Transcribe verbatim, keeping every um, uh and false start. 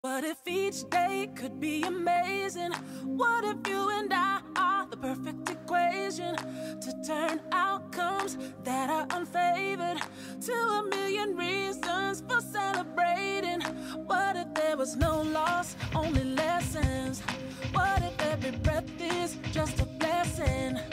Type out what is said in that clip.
What if each day could be amazing? What if you and I are the perfect equation to turn outcomes that are unfavored to a million reasons for celebrating? What if there was no loss, only lessons? What if every breath is just a blessing?